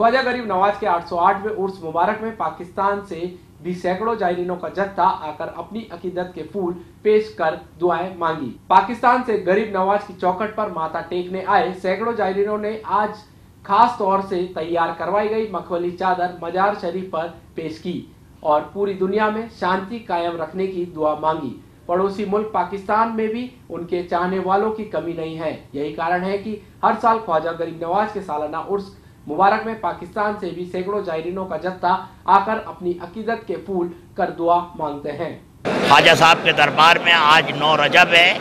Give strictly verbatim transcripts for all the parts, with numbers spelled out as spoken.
ख्वाजा गरीब नवाज के आठ सौ आठवें उर्स मुबारक में पाकिस्तान से भी सैकड़ों जायरीनों का जत्था आकर अपनी अकीदत के फूल पेश कर दुआएं मांगी। पाकिस्तान से गरीब नवाज की चौखट पर माथा टेकने आए सैकड़ों जायरीनों ने आज खास तौर से तैयार करवाई गई मखमली चादर मजार शरीफ पर पेश की और पूरी दुनिया में शांति कायम रखने की दुआ मांगी। पड़ोसी मुल्क पाकिस्तान में भी उनके चाहने वालों की कमी नहीं है। यही कारण है कि हर साल ख्वाजा गरीब नवाज के सालाना उर्स मुबारक में पाकिस्तान से भी सैकड़ों जायरीनों का जत्था आकर अपनी अकीदत के फूल कर दुआ मांगते हैं। ख्वाजा साहब के दरबार में आज नौ रजब है।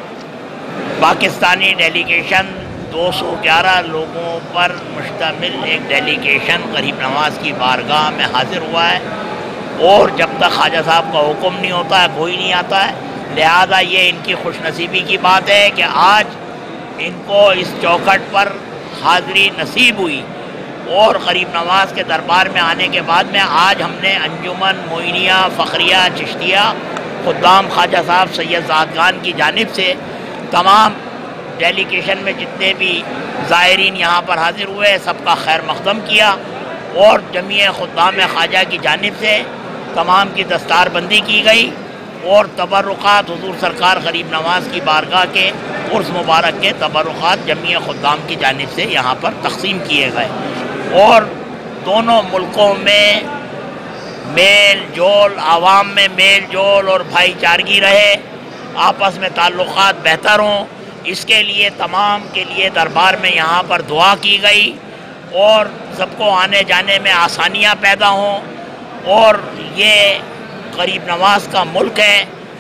पाकिस्तानी डेलीगेशन दो सौ ग्यारह लोगों पर मुश्तमिल एक डेलीगेशन गरीब नवाज की बारगाह में हाजिर हुआ है और जब तक ख्वाजा साहब का हुक्म नहीं होता है कोई नहीं आता है। लिहाजा ये इनकी खुशनसीबी की बात है कि आज इनको इस चौखट पर हाज़िरी नसीब हुई और गरीब नवाज के दरबार में आने के बाद में आज हमने अंजुमन मोइनिया फ़खरिया चिश्तिया खुद्दाम ख्वाजा साहब सैयद ज़ादगान की जानिब से तमाम डेलीगेशन में जितने भी ज़ायरीन यहाँ पर हाजिर हुए सबका खैर मक़दम किया और जमीय खुद्दाम ख्वाजा की जानिब से तमाम की दस्तारबंदी की गई और तबर्रुकात हुज़ूर सरकार गरीब नवाज की बारगाह के उर्स मुबारक के तबर्रुकात जमीय खुद्दाम की जानिब से यहाँ पर तक़सीम किए गए और दोनों मुल्कों में मेल जोल आवाम में मेल जोल और भाईचारगी रहे, आपस में ताल्लुक़ात बेहतर हों, इसके लिए तमाम के लिए दरबार में यहाँ पर दुआ की गई और सबको आने जाने में आसानियाँ पैदा हों। और ये गरीब नवाज का मुल्क है,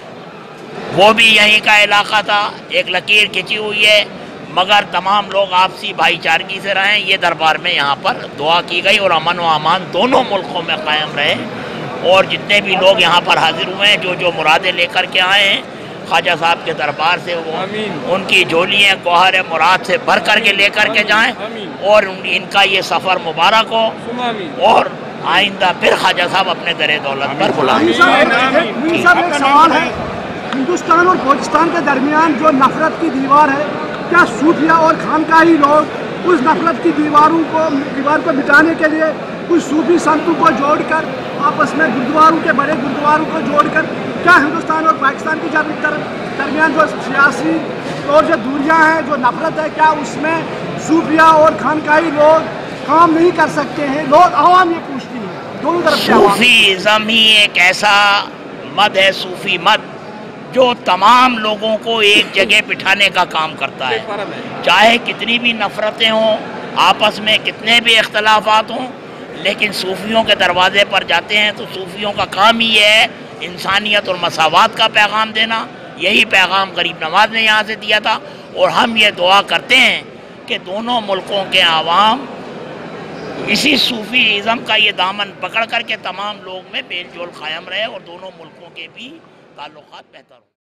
वो भी यहीं का इलाका था, एक लकीर खिंची हुई है, मगर तमाम लोग आपसी भाईचारगी से रहें, ये दरबार में यहाँ पर दुआ की गई और अमन व अमान दोनों मुल्कों में कायम रहे। और जितने भी लोग यहाँ पर हाजिर हुए हैं जो जो मुरादें लेकर के आए हैं ख्वाजा साहब के दरबार से, वो उनकी झोलियाँ गौहर मुराद से भर करके लेकर के जाएँ और इनका ये सफ़र मुबारक हो और आइंदा फिर ख्वाजा साहब अपने दरे दौलत पर बुलाएं। सवाल है, हिंदुस्तान और पाकिस्तान के दरमियान जो नफरत की दीवार है, क्या सूफिया और खानकाही लोग उस नफरत की दीवारों को दीवार को मिटाने के लिए कुछ सूफी संतों को जोड़कर आपस में गुरुद्वारों के बड़े गुरुद्वारों को जोड़कर क्या हिंदुस्तान और पाकिस्तान के दरमियान जो सियासी और जो दूरियां हैं, जो नफरत है, क्या उसमें सूफिया और खानकाही लोग काम नहीं कर सकते हैं? लोग आवाम ये पूछती है दोनों तरफ। सूफीज़्म ही एक ऐसा मत है, सूफी मत, जो तमाम लोगों को एक जगह बिठाने का काम करता है। चाहे कितनी भी नफरतें हों, आपस में कितने भी इख्तलाफात हों, लेकिन सूफियों के दरवाजे पर जाते हैं तो सूफियों का काम ही है इंसानियत और मसावात का पैगाम देना। यही पैगाम गरीब नवाज ने यहाँ से दिया था और हम ये दुआ करते हैं कि दोनों मुल्कों के आवाम इसी सूफीज़्म का ये दामन पकड़ करके तमाम लोग में मेल जोल कायम रहे और दोनों मुल्कों के भी ताल्लुकात बेहतर हो।